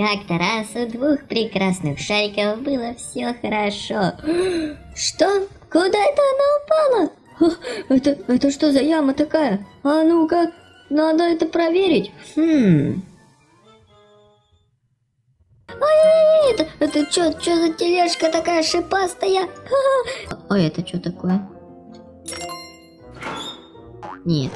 Как-то раз у двух прекрасных шариков было все хорошо. Что? Куда это она упала? Это что за яма такая? А ну-ка, надо это проверить. Ай, это что за тележка такая шипастая? А это что такое? Нет.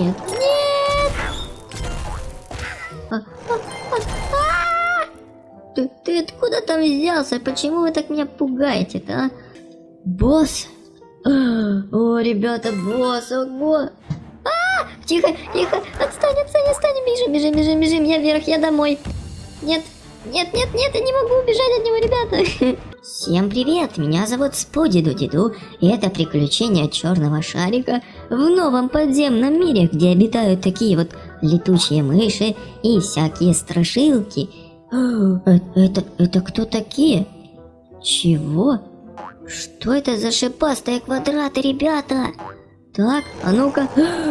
Ты откуда там взялся? Почему вы так меня пугаете-то, а? Босс? О, ребята, босс, ого! Тихо, отстань, бежим, я вверх, я домой. Нет, я не могу убежать от него, ребята. Всем привет, меня зовут Спуди-Ду-Ди-Ду, и это приключения черного шарика в новом подземном мире, где обитают такие вот летучие мыши и всякие страшилки. Это кто такие? Чего? Что это за шипастые квадраты, ребята? Так, а ну-ка.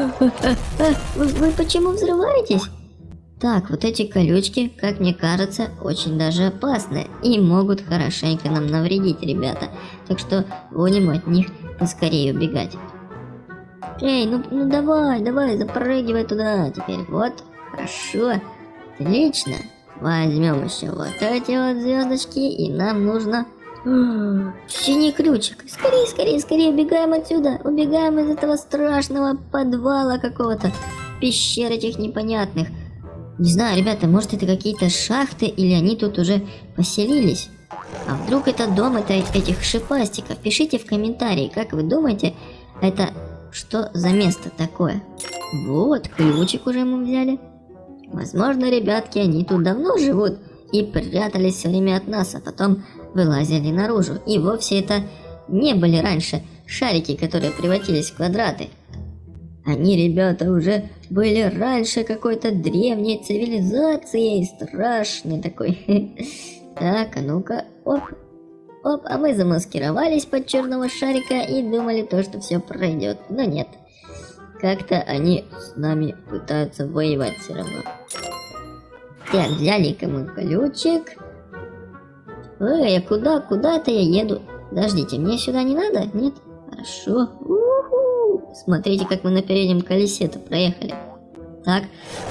Вы почему взрываетесь? Так, вот эти колючки, как мне кажется, очень даже опасны и могут хорошенько нам навредить, ребята. Так что будем от них поскорее убегать. Эй, ну давай, запрыгивай туда теперь. Вот, хорошо, отлично. Возьмем еще вот эти вот звездочки, и нам нужно синий ключик. Скорее, убегаем отсюда. Убегаем из этого страшного подвала какого-то. Пещер этих непонятных. Не знаю, ребята, может это какие-то шахты, или они тут уже поселились. А вдруг это дом этих шипастиков? Пишите в комментарии, как вы думаете, это что за место такое? Вот, ключик уже мы взяли. Возможно, ребятки, они тут давно живут и прятались все время от нас, а потом вылазили наружу. И вовсе это не были раньше шарики, которые превратились в квадраты. Они, ребята, уже были раньше какой-то древней цивилизацией, страшной такой. Так, а ну-ка, оп, а мы замаскировались под черного шарика и думали то, что все пройдет, но нет. Как-то они с нами пытаются воевать все равно. Так, взяли-ка мы ключик. Эй, а куда это я еду? Подождите, мне сюда не надо? Нет? Хорошо. У-ху. Смотрите, как мы на переднем колесе-то проехали. Так.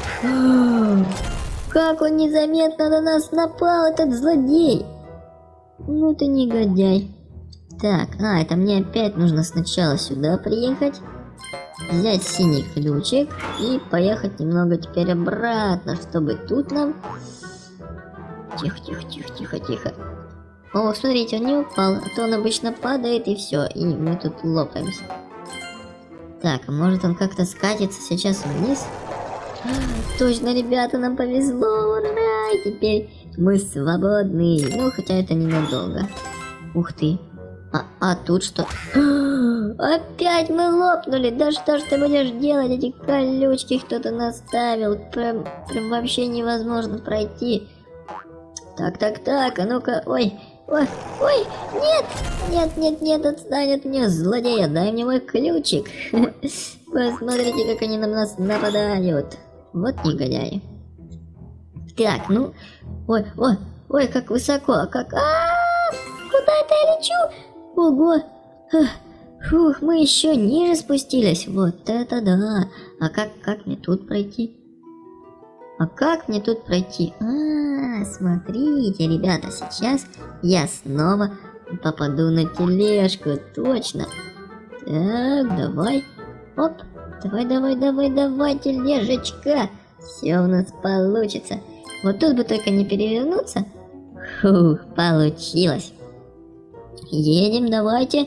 Как он незаметно на нас напал, этот злодей. Ну ты негодяй. Так, это мне опять нужно сначала сюда приехать. Взять синий ключик и поехать немного теперь обратно, чтобы тут нам... Тихо. О, смотрите, он не упал, а то он обычно падает и все, и мы тут лопаемся. Так, а может он как-то скатится сейчас вниз? Точно, ребята, нам повезло, ура! И теперь мы свободны, ну хотя это ненадолго. Ух ты. А тут что? Опять мы лопнули. Да что ж ты будешь делать? Эти колючки кто-то наставил. Прям вообще невозможно пройти. Так, а ну-ка. Ой, нет, отстань от меня, злодея, дай мне мой ключик. Посмотрите, как они на нас нападают. Вот негодяи. Так, ну, ой, как высоко, как... Куда это я лечу? Ого! Фух, мы еще ниже спустились. Вот это да! А как мне тут пройти? Смотрите, ребята, сейчас я снова попаду на тележку, точно. Так, давай. Оп, давай, тележечка. Все у нас получится. Вот тут бы только не перевернуться. Фух, получилось. Едем, давайте.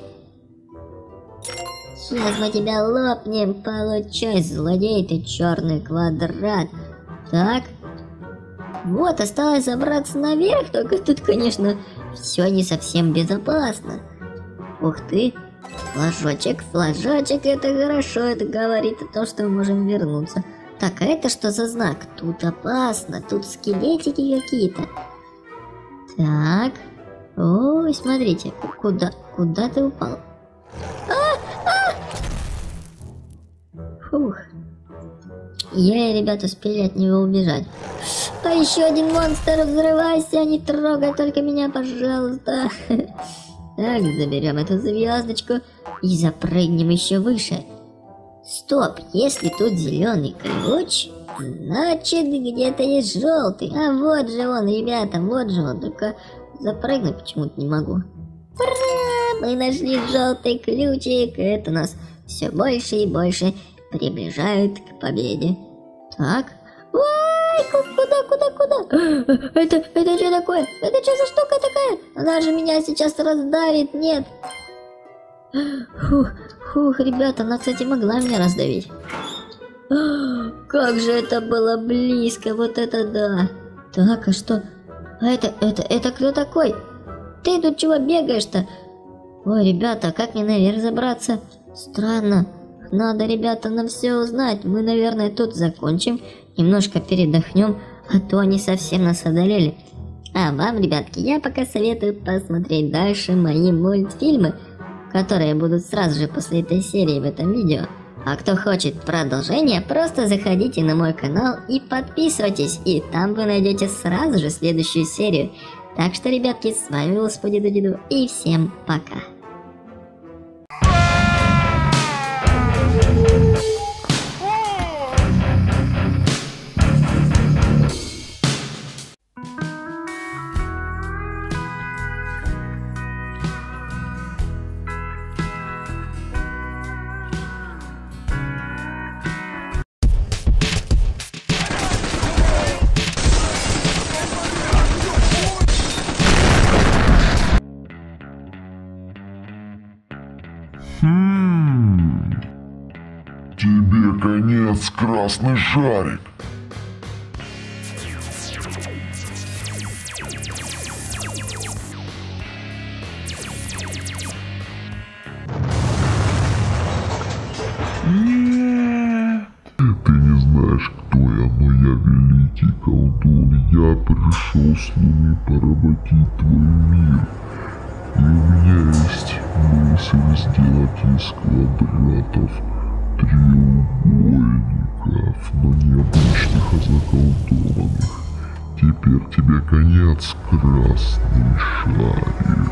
Сейчас мы тебя лопнем, получай, злодей ты, черный квадрат. Так. Вот, осталось забраться наверх, только тут, конечно, все не совсем безопасно. Ух ты. Флажочек, это хорошо, это говорит о том, что мы можем вернуться. Так, а это что за знак? Тут опасно, тут скелетики какие-то. Так. Ой, смотрите, куда ты упал? Фух. Я, ребята, успели от него убежать. А еще один монстр, взрывайся, не трогай только меня, пожалуйста. Так, заберем эту звездочку и запрыгнем еще выше. Стоп, если тут зеленый ключ, значит где-то есть желтый. А вот же он, ребята, вот же он. Только запрыгнуть почему-то не могу. Ура! Мы нашли желтый ключик. Это нас все больше и больше приближает к победе. Так. Ой, куда? Это что такое? Это что за штука такая? Она же меня сейчас раздавит, нет. Фух, ребята, она, кстати, могла меня раздавить. Как же это было близко, вот это да. Так, а что? А это кто такой? Ты тут чего бегаешь-то? Ой, ребята, как мне наверх забраться? Странно. Надо, ребята, нам все узнать. Мы, наверное, тут закончим. Немножко передохнем, а то они совсем нас одолели. А вам, ребятки, я пока советую посмотреть дальше мои мультфильмы, которые будут сразу же после этой серии в этом видео. А кто хочет продолжение, просто заходите на мой канал и подписывайтесь, и там вы найдете сразу же следующую серию. Так что, ребятки, с вами был Спуди-Ду-Ди-Ду, и всем пока. Тебе конец, красный шарик. Нет. Ты не знаешь, кто я, но я великий колдун. Я пришел с Луны поработить твой мир. И у меня есть мысль сделать из квадратов треугольников, но не обычных, а заколдованных. Теперь тебе конец, красный шарик.